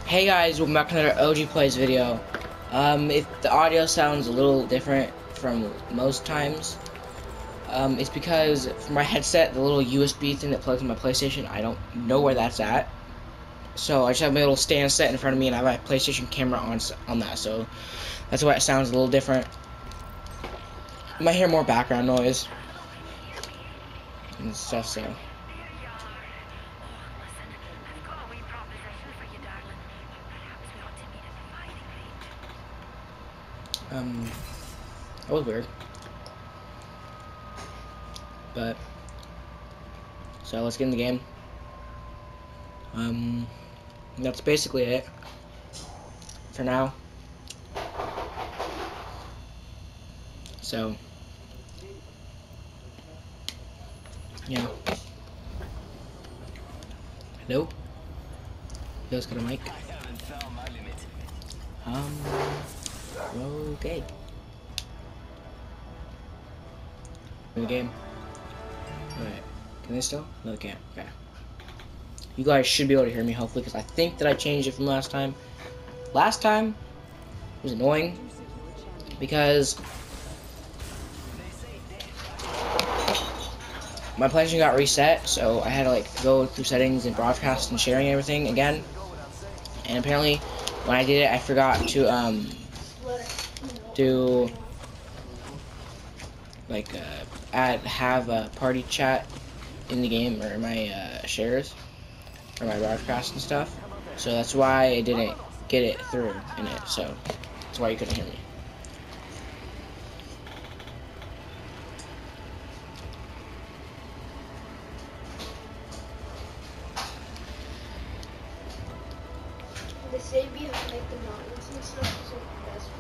Hey guys, welcome back to another OG Plays video. If the audio sounds a little different from most times, it's because for my headset, the little USB thing that plugs in my PlayStation, I don't know where that's at. So I just have my little stand set in front of me, and I have my PlayStation camera on that. So that's why it sounds a little different. You might hear more background noise and stuff. So that was weird. But so let's get in the game. That's basically it for now. So, yeah. Hello? You guys got a mic? Okay. In the game. Alright. Can they still? No, they can't. Okay. You guys should be able to hear me, hopefully, because I think that I changed it from last time. Last time was annoying because my PlayStation got reset, so I had to like go through settings and broadcast and sharing everything again. And apparently, when I did it, I forgot to do like have a party chat in the game or my shares or my broadcast and stuff. So that's why I didn't get it through in it. So that's why you couldn't hear me. They say behind like the mountains and stuff is like the best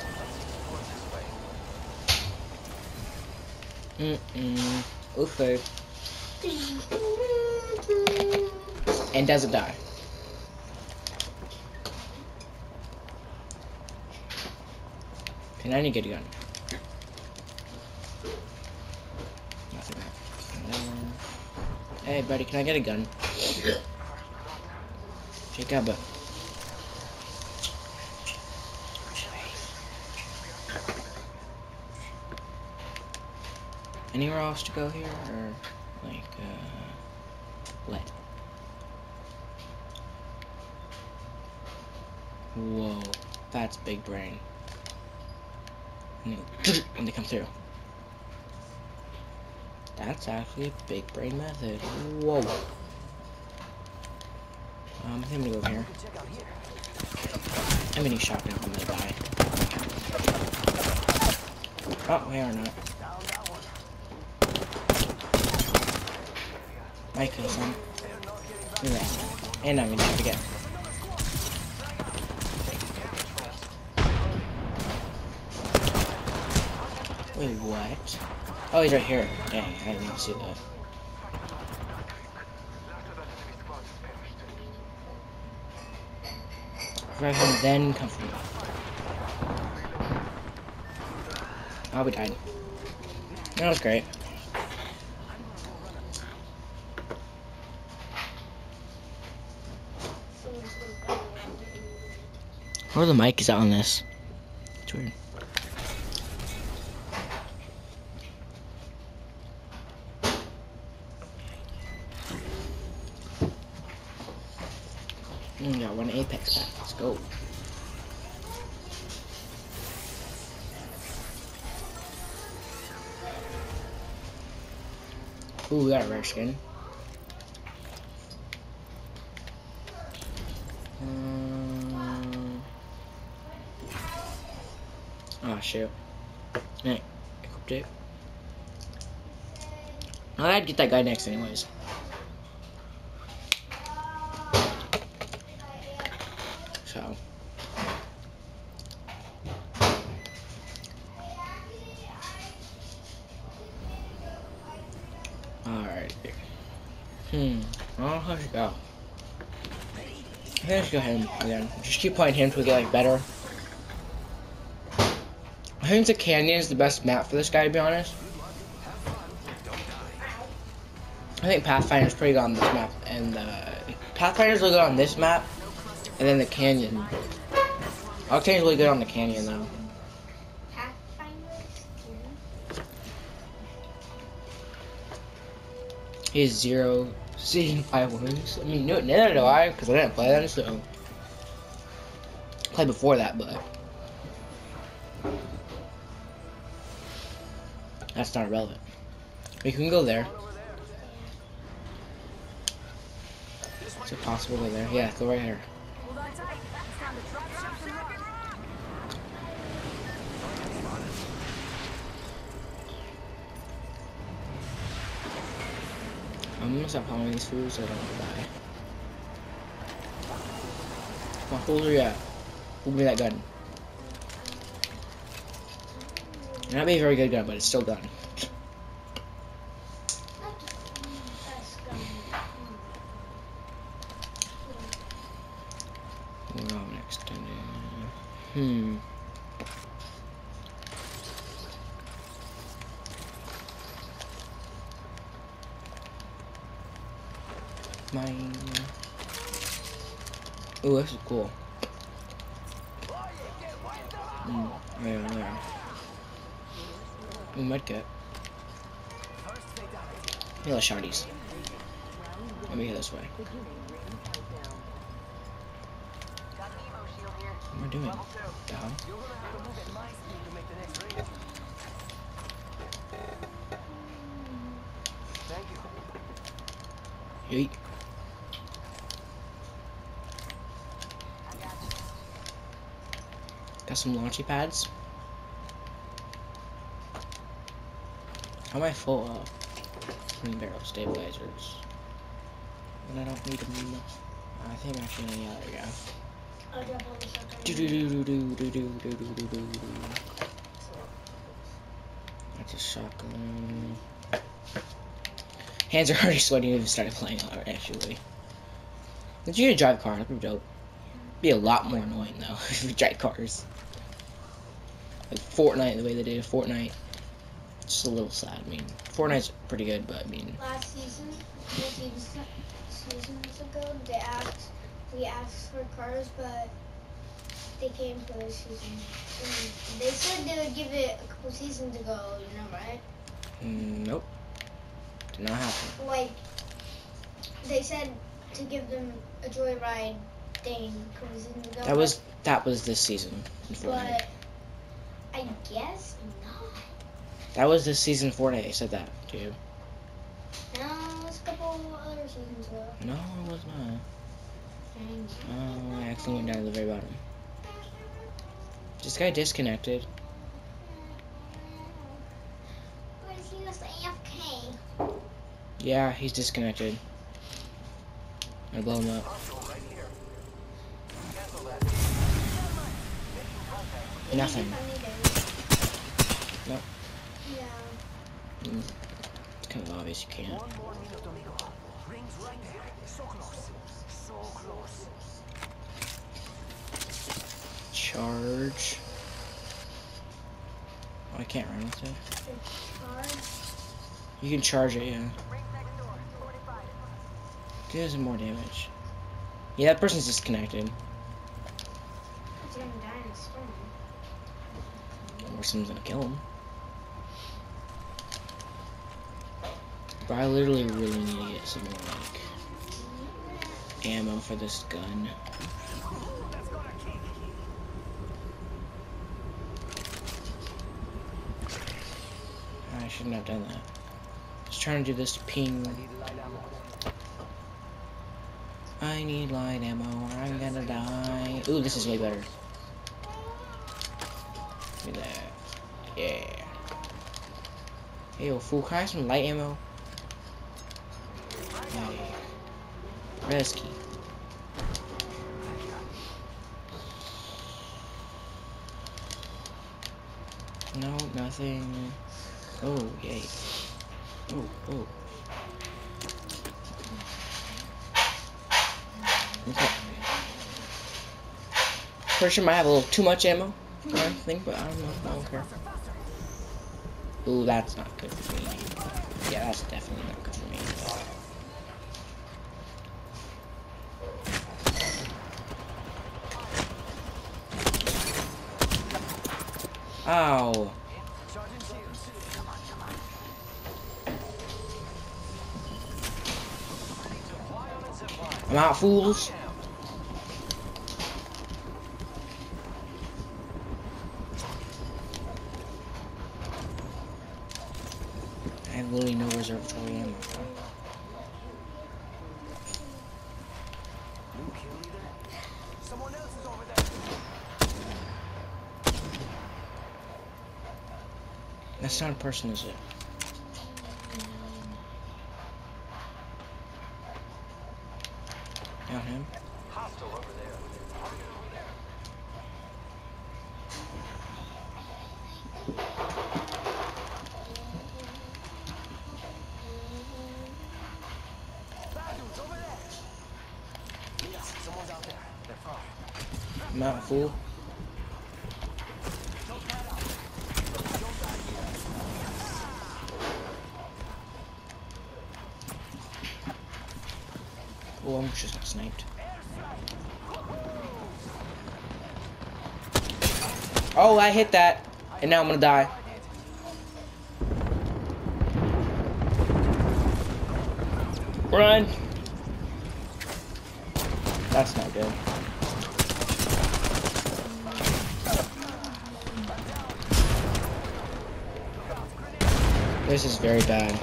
place to Okay. And doesn't die. Can I get a gun? Nothing. Hey buddy, can I get a gun? Jacob. Anywhere else to go here, or like what? Whoa, that's big brain. And they come through. That's actually a big brain method. Whoa. I think I'm gonna go over here. I'm gonna shotgun. I'm gonna die. Oh, we are not. I kill some. Look at that. And I'm gonna shoot again. Wait, what? Oh, he's right here. Dang, I didn't even see that. Revive him, then come for me. Oh, we died. That was great. Where the mic is out on this? It's weird. Got one Apex pack. Let's go. Ooh, we got a rare skin. Oh shoot. Alright, equipped it. I'd get that guy next anyways. So. Alright. Oh, how should go? I think I should go him again. Just keep playing him until we get like better. I think the canyon is the best map for this guy, to be honest. I think Pathfinder's pretty good on this map, and Pathfinder's really good on this map, And then the canyon. Octane's really good on the canyon though. Pathfinders? He has 0 seeing 5 wins. I mean, neither do I, because I didn't play that, so. I played before that, but. That's not relevant. We can go there. Is it possible to go there? Yeah, go right here. I'm gonna stop following these fools so I don't die. Come on, fools, where you at? Give me that gun. It might be a very good gun, but it's still gun. Oh, next time. Mine. Oh, this is cool. Yeah. Ooh, medkit. Hey, let's shardies. Let me go this way. What am I doing? Down. Yeet. Got some launchy pads. How am I full of? Twin barrel stabilizers. And I don't need them. I think actually, yeah, there we go. I'll drop on the shotgun. That's a shotgun. Hands are already sweaty. Even started playing already. Actually, if you could drive a car, that'd be dope. Be a lot more annoying though if you drive cars. Like Fortnite, the way they did Fortnite, it's just a little sad. I mean, Fortnite's pretty good, but I mean. Last season, seasons ago, we asked for cars, but they came for this season. And they said they would give it a couple seasons ago, you know, right? Nope. Did not happen. Like, they said to give them a joyride thing a couple seasons ago. That was this season in Fortnite. But I guess not. That was this season Fortnite. They said that to you. No, it was a couple other seasons ago. No, it was not. Oh, I accidentally went down to the very bottom. This guy disconnected. But he was AFK. Yeah, he's disconnected. I blow him up. Nothing. Nope. Yeah. It's kind of obvious you can't. Charge. Oh, I can't run with it. You can charge it, yeah. Gives him more damage. Yeah, that person's disconnected. Or someone's gonna kill him. But I literally really need to get some more, like, ammo for this gun. I shouldn't have done that. Just trying to do this to ping. I need light ammo or I'm gonna die. Ooh, this is way better. Give me that. Yeah. Hey, yo, fool, can I have some light ammo? Hey. Rescue. No, nothing. Oh, yay. Oh. Okay. Pretty sure I might have a little too much ammo for everything, but I don't know. I don't care. Ooh, that's not good for me. Yeah, that's definitely not good for me. Ow. I'm out, fools. I have literally no reservatory ammo. Someone else is over there. That's not a person, is it? Down him. Hostile over there. Bad dudes over there. Yeah, someone's out there. They're far. I'm out, fool. Oh, I'm just got sniped. Oh, I hit that. And now I'm gonna die. Run! That's not good. This is very bad.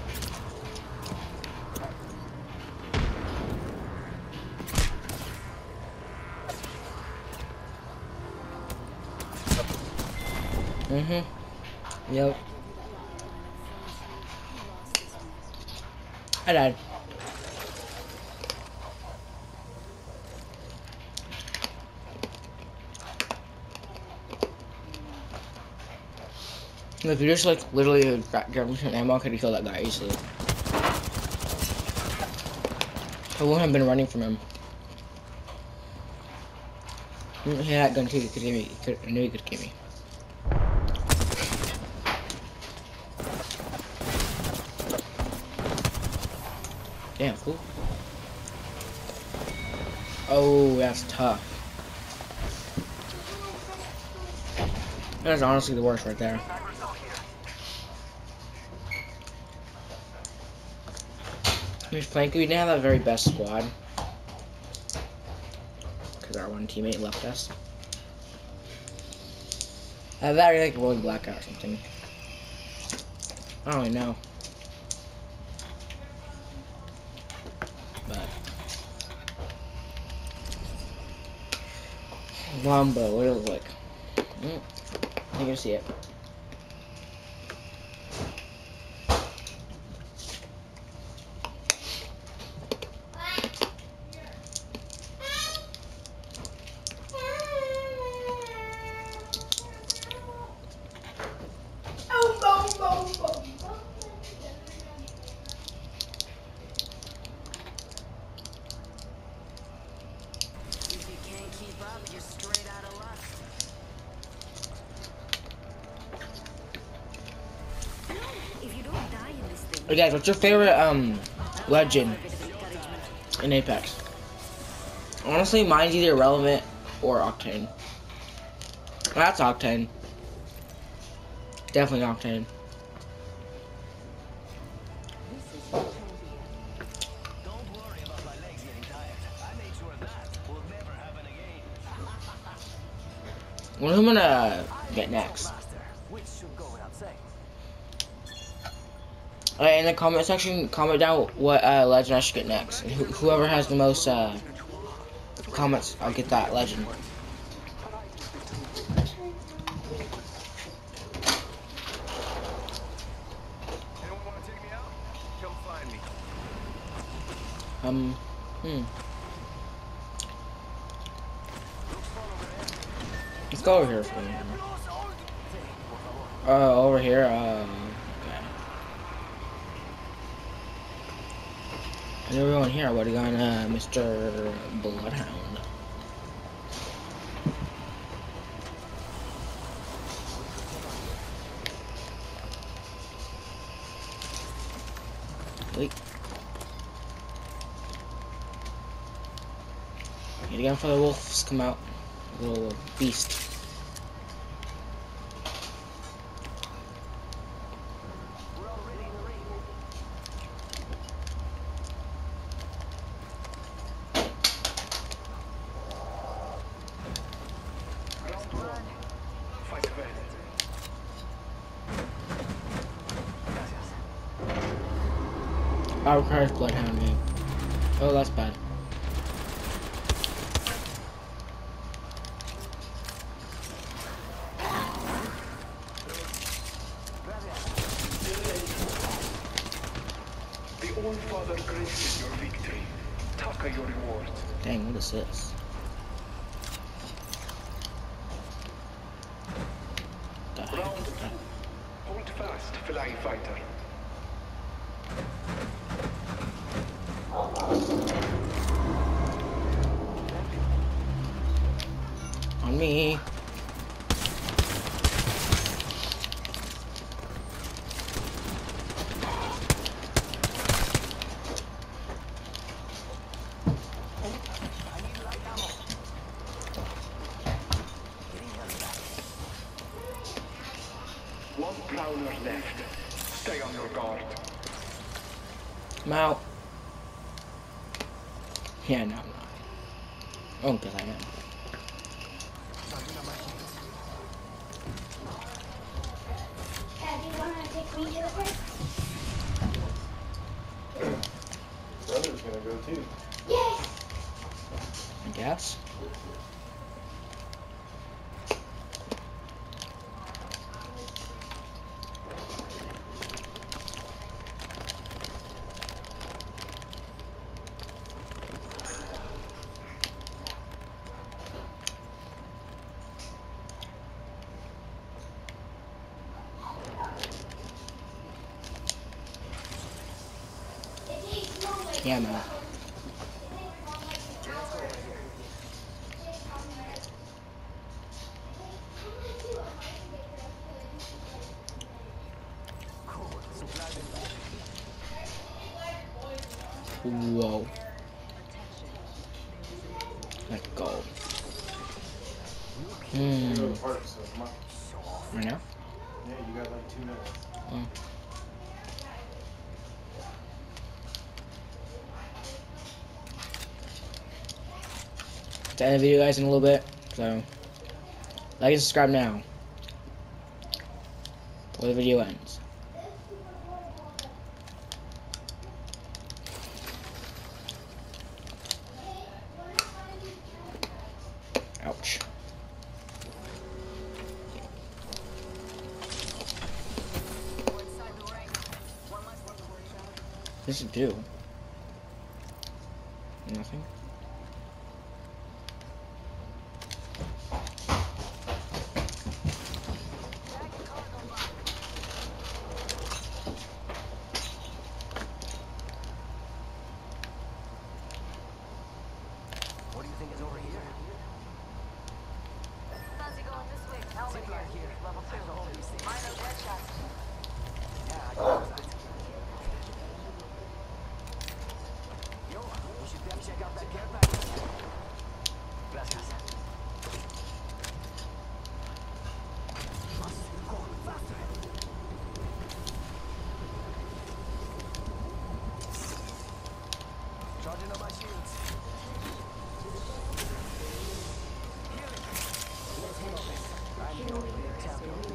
Yep. I died. If you just like literally grab some ammo, I could have killed that guy easily. I wouldn't have been running from him. He had that gun too. He could get me. I knew he could get me. Damn, cool. Oh, that's tough. That is honestly the worst right there. I mean, frankly, we didn't have that very best squad. Because our one teammate left us. I have that like rolling blackout or something. I don't really know. But Wombo, what does it look like? You can see it. Hey guys, what's your favorite legend in Apex? Honestly, mine's either Relevant or Octane. That's Octane. Definitely Octane. Don't worry about my legs getting tired. I made sure that will never happen again. What am I gonna get next? Which should go without saying. In the comment section, comment down what legend I should get next. And whoever has the most comments, I'll get that legend. Anyone want to take me out? Come find me. Let's go over here for me. Over here, okay. I knew everyone here would have gone, Mr. Bloodhound. Wait. Yet again for the wolves come out. Little beast. requires Bloodhound game. Oh, that's bad. The All-Father granted your victory. Taka your reward. Dang, what is this? The heck Round is two. that? Hold fast, flying fighter. On me. One prowler left. Stay on your guard. I'm out. Yeah, no, I'm not. Oh, because I am. Dad, do you want to take me to the park? Brother's gonna go too. Yes! I guess. Yeah, I'm out. Whoa. Let's go. You go to park, so come on. Right now? Yeah, you got like 2 minutes. Oh. To end the video, guys, in a little bit. So, like and subscribe now. Before the video ends. Ouch. This is do. Nothing. What do you think is over here? Fancy going this way. Helmet here. Level 2. Minor headshot. Yeah, I got it. Yo, we should damn check out that care package. Gracias. Go faster. Charging up my shields. Let's handle this. I'm the only real champion.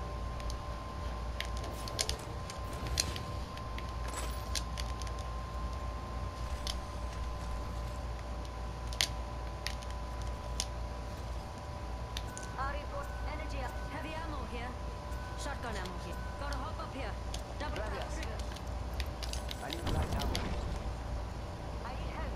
Energy up. Heavy ammo here. Shotgun ammo here. Gotta hop up here. Double tap Gracias. trigger. I need light ammo. I need help.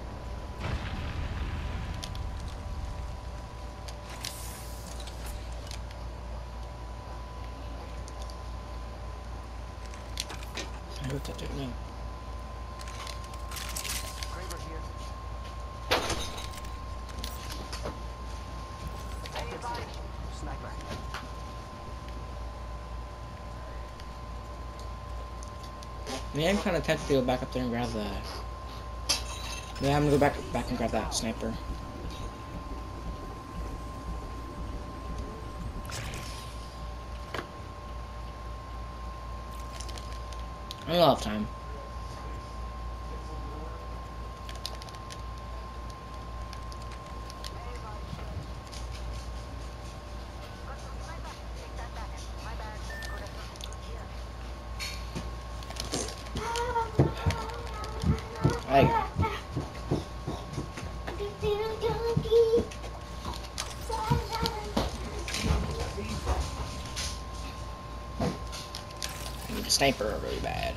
I hope that didn't know. Kraber here. Sniper. I mean, I'm kind of tempted to go back up there and grab the. Yeah, I'm gonna go back and grab that sniper. I don't have time. sniper really bad.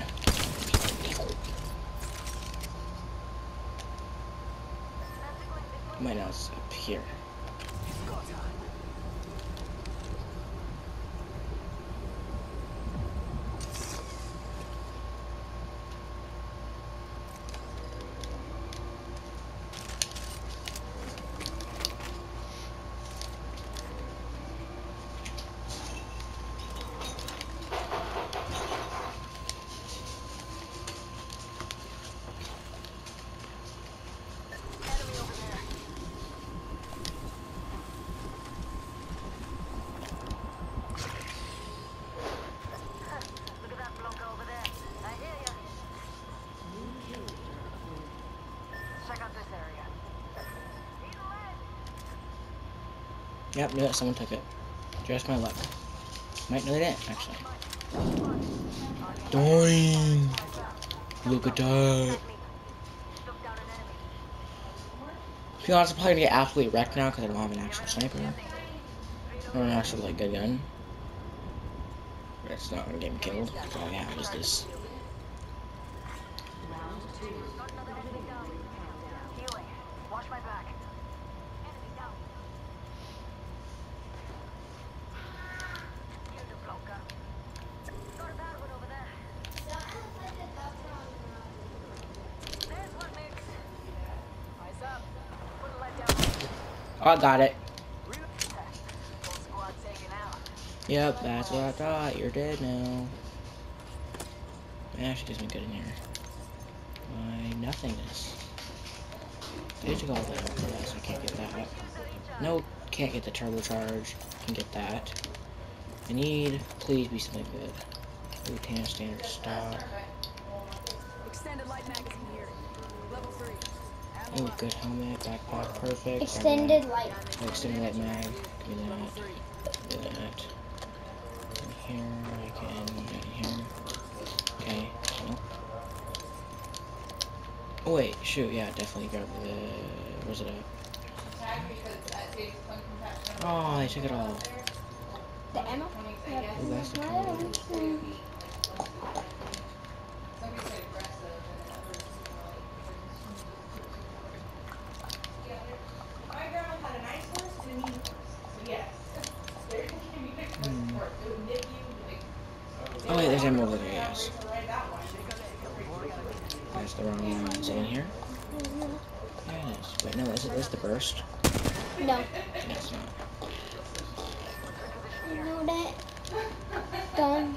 Might not it's up here. Look at that bloke over there. I hear ya. Check out this area. He's away. Yep, knew it. Someone took it. Just my luck. Might know they didn't, actually. Doing. Look at that. Took down an enemy. To be honest, I'm probably gonna get absolutely wrecked now because I don't have an actual sniper. Or an actual, like, good gun. But it's not gonna get me killed. All I have is this. Got another enemy down. Healing. Watch my back. Enemy down. Here's the bloke. Got a bad one over there. There's one, Mix. Eyes up. Put a light down. Oh, I got it. Whole squad taken out. Yep, that's what I thought. You're dead now. It actually gives me good in here. My nothingness. Did you go there? Yes, I can't get that. Nope, can't get the turbocharge. Can get that. I need, please be something good. Lieutenant standard stock. Extended light magazine here. Level 3. Oh, good helmet, backpack, perfect. Extended light. Oh, extended light mag. Give me that. Give me that. In here, I can. In here. Okay. Nope. Oh wait, shoot, yeah, definitely grab the. Where's it at? Oh, they took it all. The ammo? Yep. Ooh, that's the Right. color. Oh wait, there's ammo over there, yes. That's the wrong one. Is it in here? Yeah, it is. Wait, no, is it this the burst? No. No, it's not. You know that. Done.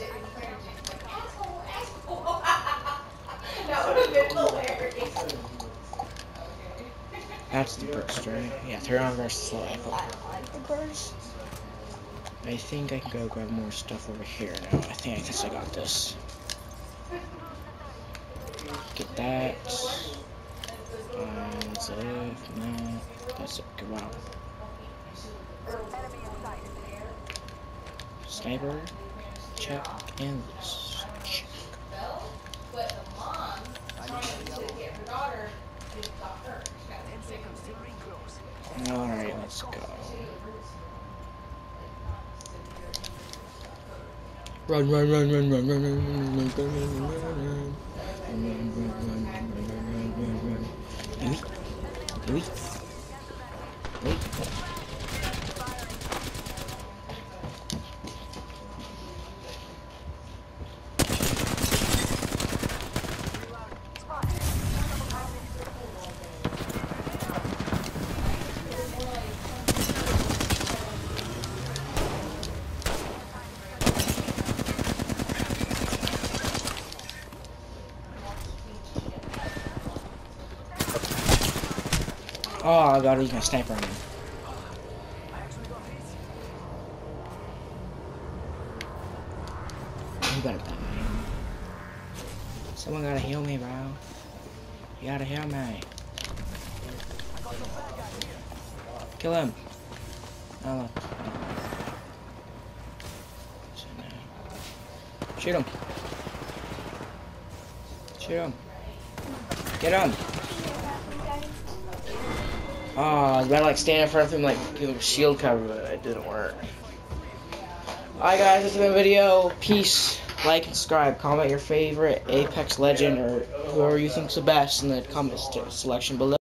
That's the burst, right? Yeah, 3 round versus the rifle. I like the burst. I think I can go grab more stuff over here now. I think I got this. Get that. That's it. No, that's it. Good, wow. Sniper. Check. And this. Check. Alright, let's go. Run, run, run, run, run, run, run, run, run, run, Oh, I gotta use my sniper on him. You gotta die. Someone gotta heal me, bro. You gotta heal me. Kill him. Oh, look. Shoot him. Shoot him. Get him. Oh, I was about to like stand in front of him, like give him shield cover, but it didn't work. Alright guys, this has been the video. Peace. like and subscribe. Comment your favorite Apex Legend or whoever you think's the best in the comment selection below.